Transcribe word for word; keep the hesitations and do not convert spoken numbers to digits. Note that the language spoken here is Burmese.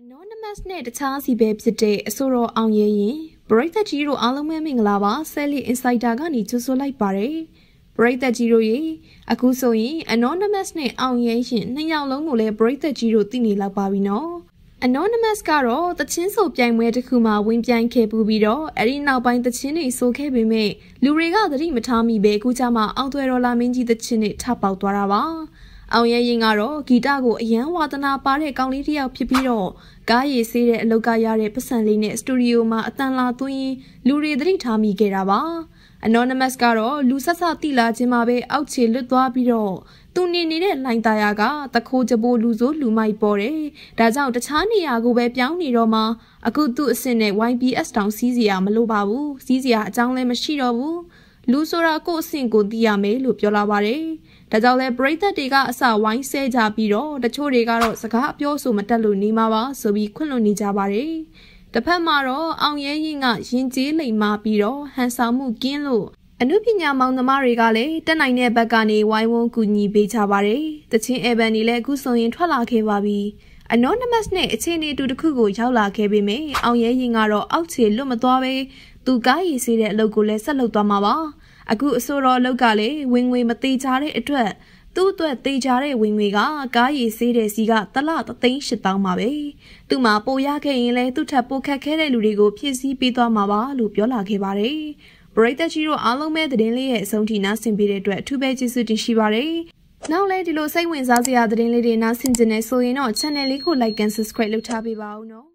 Anonymous နဲ့တခြားစီပဲဖြစ်တဲ့အဆိုတော်အောင်ရဲရင်ပရိသတ်ကြီးတို့အားလုံးပဲမင်္ဂလာပါ Cele Insider ကနေကြိုဆိုလိုက်ပါတယ်ပရိသတ်ကြီးတို့ရေအခုဆိုရင် Anonymous နဲ့အောင်ရဲရင်နှစ်ယောက်လုံးကိုလည်းပရိသတ်ကြီးတို့သိနေလောက်ပါပြီနော် Anonymous ကတော့တချင်းဆိုပြိုင်ပွဲတစ်ခုမှာဝင်ပြိုင်ခဲ့ပူပြီးတော့အဲ့ဒီနောက်ပိုင်းတချင်းတွေဆိုခဲ့ပေမဲ့လူတွေကသတိမထားမိပဲအခုကျမှအောင်သွဲတော်လာမင်းကြီးတချင်းတွေထပေါက်သွားတာပါအောင်ရဲရင်ကတော့ဂီတကိုအယံဝါသနာပါတဲ့ကောင်လေးတစ်ယောက်ဖြစ်ပြီးတော့ကားရည်ဆေးတဲ့အလုပ်ကရတဲ့ပတ်စံလေးနဲ့စတူဒီယိုမှာအတန်လာသွင်းလူတွေသတိထားမိခဲ့တာပါ Anonymous ကတော့လူဆက်ဆတိလာခြင်းမှာပဲအောက်ခြေလွတ်သွားပြီးတော့သူနေနေတဲ့လိုင်းသားရကတခိုးကြပိုးလူစိုးလူမိုက်ပေါ်တယ်ဒါကြောင့်တခြားနေရာကိုပဲပြောင်းနေတော့မှအခုသူ့အစ်စ်နဲ့ Y B S တောင်စီးစရာမလိုပါဘူးစီးစရာအကြောင်းလည်းမရှိတော့ဘူးလူဆိုတာကိုအဆင့်ကိုသိရမယ်လို့ပြောလာပါတယ်ဒါကြောင့်လဲပရိသတ်တွေကအစဝိုင်းဆဲကြပြီးတော့တချို့တွေကတော့စကားပြောဆိုမတက်လို့နေမှာပါဆိုပြီးခွင့်လွှတ်နေကြပါတယ်တစ်ဖက်မှာတော့အောင်ရဲရင်ကရင်ကျေးလိမ်မာပြီးတော့ဟန်ဆောင်မှုကင်းလို့အနုပညာမောင်နှမတွေကလည်းတက်နိုင်တဲ့ဘက်ကနေဝိုင်းဝန်းကူညီပေးကြပါတယ်တချင်းအေဗန်တွေလည်းအခုဆိုရင်ထွက်လာခဲ့ပါပြီAnonymous နဲ့အခြေအနေတူတစ်ခုကိုရောက်လာခဲ့ပေမဲ့အောင်ရဲရင်ကတော့အောက်ခြေလွတ်မသွားပဲသူကားရည်စေးတဲ့အလုပ်ကိုလည်းဆက်လုပ်သွားမှာပါအခုအဆိုတော်အလုပ်ကလည်းဝင်ငွေမသေးကြတဲ့အတွက်သူ့အတွက်သေးကြတဲ့ဝင်ငွေကကားရည်စေးတဲ့စီကတလတသိန်းရှစ်သောင်းပါပဲသူ့မှာပိုရခဲ့ရင်လည်းသူ့ထပ်ပိုခက်ခဲတဲ့လူတွေကိုဖြည့်ဆည်းပေးသွားမှာပါလို့ပြောလာခဲ့ပါတယ်ပရိသတ်ကြီးတို့အားလုံးပဲသတင်းလေးရဲ့အဆုံးထိနားဆင်ပေးတဲ့အတွက်အထူးပဲကျေးဇူးတင်ရှိပါတယ်နောက်လည်းဒီလိုစိတ်ဝင်စားစရာသတင်းလေးတွေနားဆင်ကြနေဆိုရင်တော့ channel လေးကို like and subscribe လုပ်ထားပေးပါဦးနော်